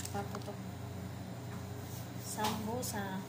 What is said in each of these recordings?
Paputok. Sambusa.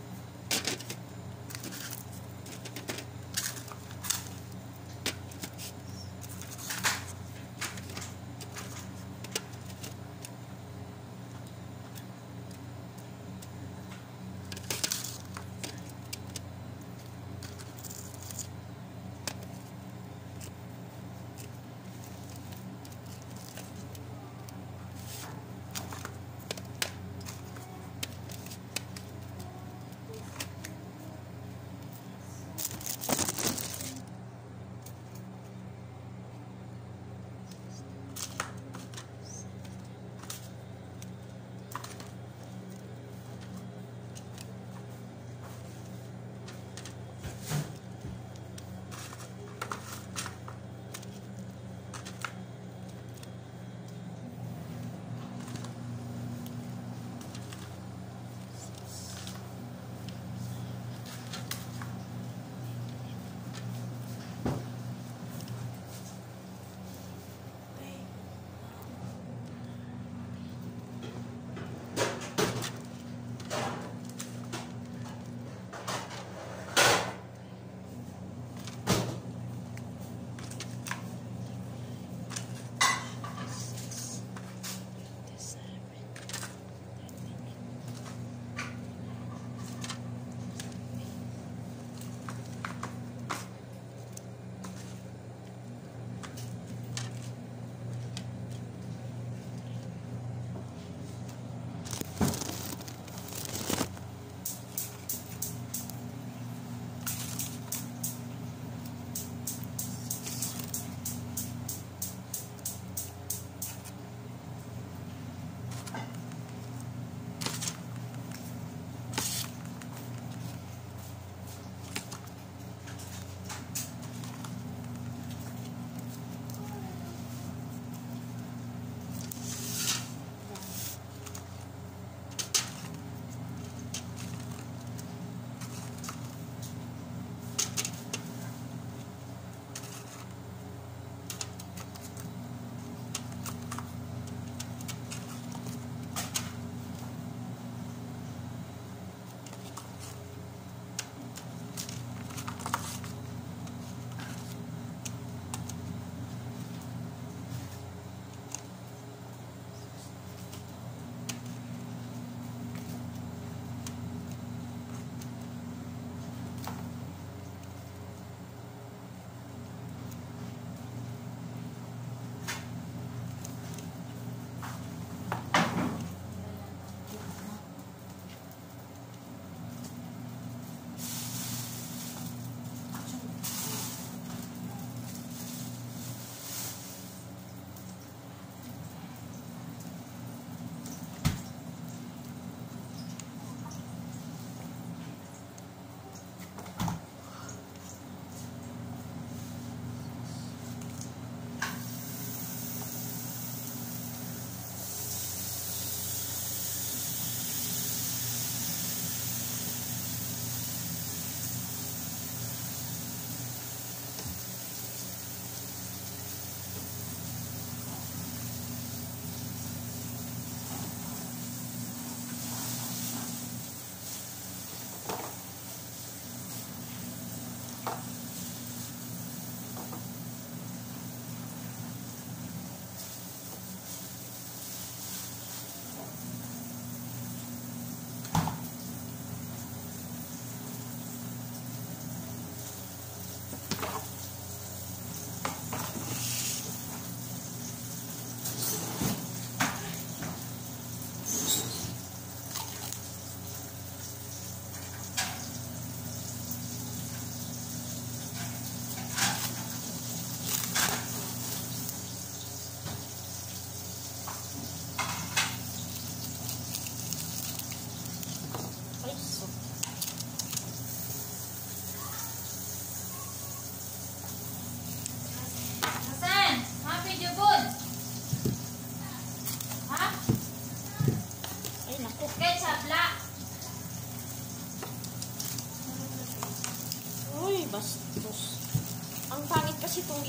bastos. Ang pangit kasi itong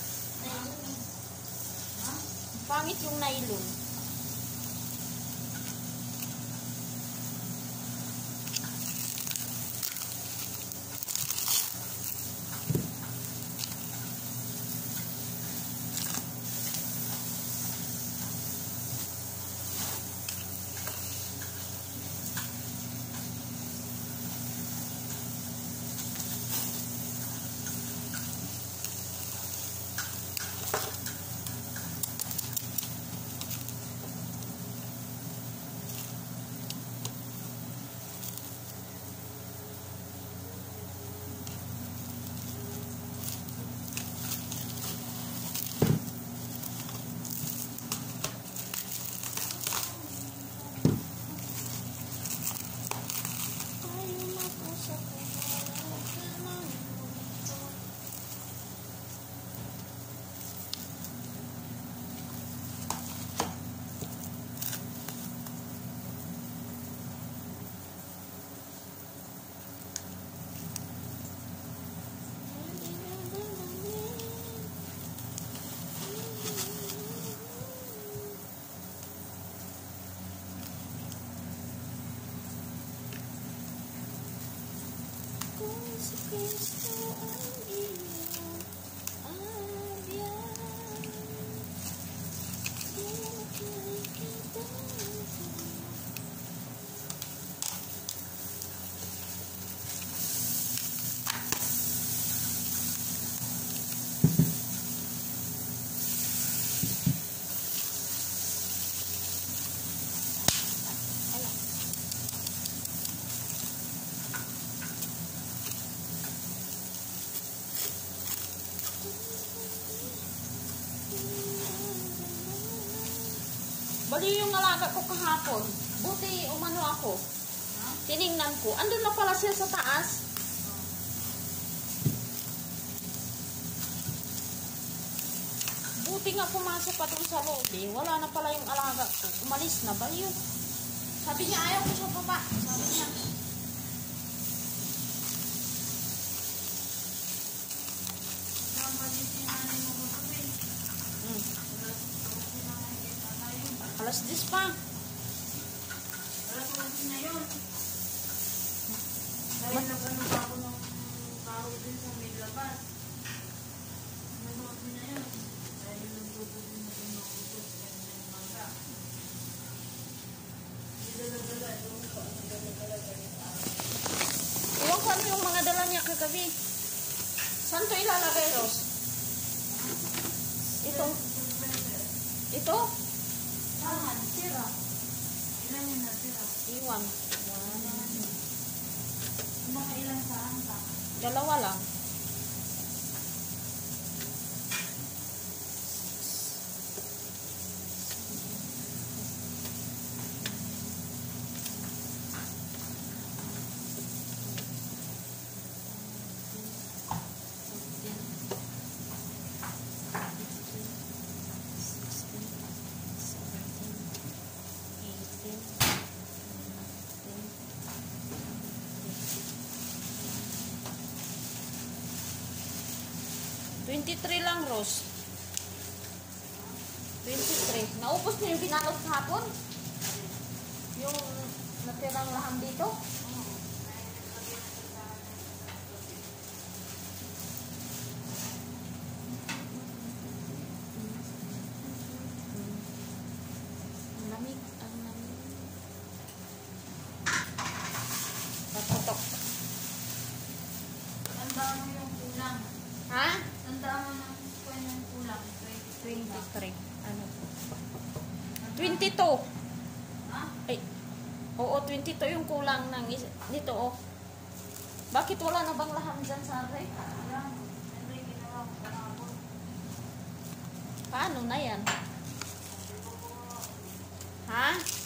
pangit yung nylon. Kristo ang iyong abyan. Di makikitasan. Bali yung alaga ko kahapon. Buti umano ako. Tiningnan ko. Andun na pala siya sa taas. Buti nga pumasok pa dun sa loob eh. Wala na pala yung alaga ko. Umalis na ba yun? Sabi niya ayaw ko sa baba. Sabi niya. Alas 10 pa. Alas 11 na yun. Dahil nag-ano pa ako ng karo din sa may labas. Alas 11 na yun. Dahil nagluto din natin ng utos. Kaya na yung mangga. Dala-dala. Yung pa ang dala-dala. Iwan ko ano yung mga dala niya kagabi. Saan to ilalagay, Ros? Ito? Saan? Tira. Ilan yun na tira? Iwan. Nakailan saan ka? Dalawa lang. $23 lang, Rose. 23. Naubos niyo yung binalot hapon? Yung natirang laham dito? Ang lamig. Ang lamig. Paputok. Tandaan mo yung kulang. Ha? Tandaan mo ng yung kulang. 23. Ano? 22. Ha? Ay, oo, 22 yung kulang ng nito, oh. Bakit wala na bang laham dyan sa rek? Ayan. Hindi, ginawa ko kahapon. Paano na yan? Ha?